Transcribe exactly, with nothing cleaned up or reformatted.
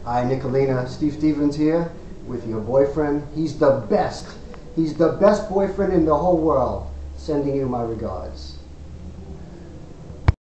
Hi, Nicolina. Steve Stevens here with your boyfriend. He's the best. He's the best boyfriend in the whole world. Sending you my regards.